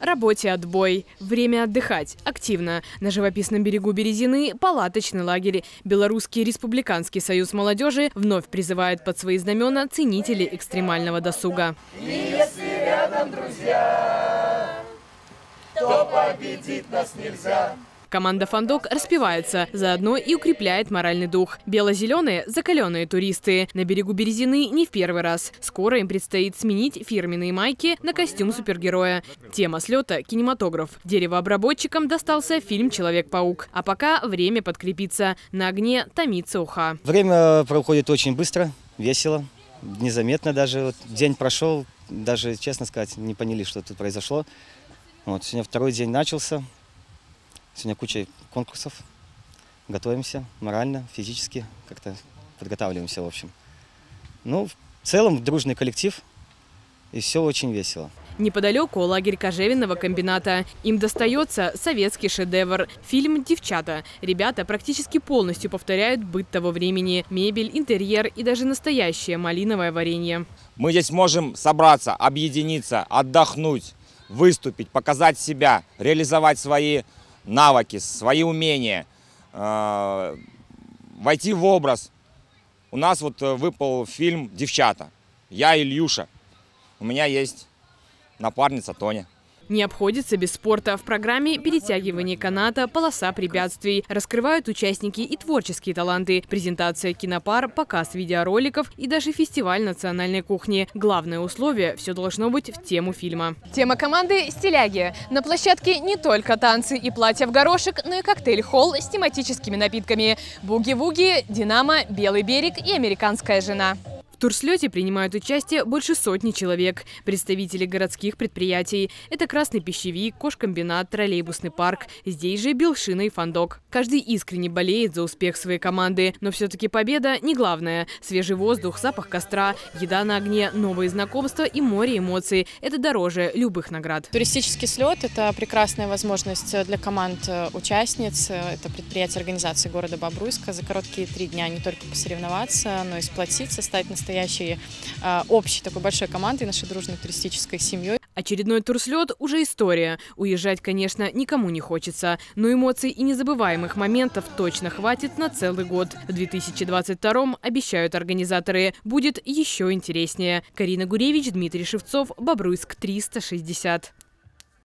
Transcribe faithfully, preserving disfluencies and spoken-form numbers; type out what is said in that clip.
Работе отбой. Время отдыхать. Активно. На живописном берегу Березины палаточный лагерь. Белорусский республиканский союз молодежи вновь призывает под свои знамена ценителей экстремального досуга. И если рядом друзья, то победить нас нельзя. Команда «Фандок» распевается, заодно и укрепляет моральный дух. Бело-зеленые – закаленные туристы. На берегу Березины не в первый раз. Скоро им предстоит сменить фирменные майки на костюм супергероя. Тема слета – кинематограф. Деревообработчикам достался фильм «Человек-паук». А пока время подкрепиться. На огне томится уха. Время проходит очень быстро, весело, незаметно даже. Вот день прошел, даже, честно сказать, не поняли, что тут произошло. Вот, сегодня второй день начался. Сегодня куча конкурсов. Готовимся морально, физически, как-то подготавливаемся, в общем. Ну, в целом, дружный коллектив, и все очень весело. Неподалеку лагерь кожевенного комбината. Им достается советский шедевр – фильм «Девчата». Ребята практически полностью повторяют быт того времени. Мебель, интерьер и даже настоящее малиновое варенье. Мы здесь можем собраться, объединиться, отдохнуть, выступить, показать себя, реализовать свои навыки, свои умения, э, войти в образ. У нас вот выпал фильм «Девчата». Я Ильюша. У меня есть напарница Тоня. Не обходится без спорта. В программе перетягивание каната, полоса препятствий. Раскрывают участники и творческие таланты. Презентация кинопар, показ видеороликов и даже фестиваль национальной кухни. Главное условие – все должно быть в тему фильма. Тема команды – стиляги. На площадке не только танцы и платья в горошек, но и коктейль-холл с тематическими напитками. Буги-вуги, Динамо, Белый берег и Американская жена. В турслете принимают участие больше сотни человек. Представители городских предприятий. Это Красный пищевик, Кожкомбинат, троллейбусный парк. Здесь же Белшина и Фандок. Каждый искренне болеет за успех своей команды. Но все-таки победа не главное. Свежий воздух, запах костра, еда на огне, новые знакомства и море эмоций. Это дороже любых наград. Туристический слет – это прекрасная возможность для команд-участниц. Это предприятие организации города Бобруйска. За короткие три дня не только посоревноваться, но и сплотиться, стать настоящей настоящей э, общей такой большой командой, нашей дружной туристической семьей. Очередной турслет уже история. Уезжать, конечно, никому не хочется. Но эмоций и незабываемых моментов точно хватит на целый год. В две тысячи двадцать втором, обещают организаторы, будет еще интереснее. Карина Гуревич, Дмитрий Шевцов, Бобруйск триста шестьдесят.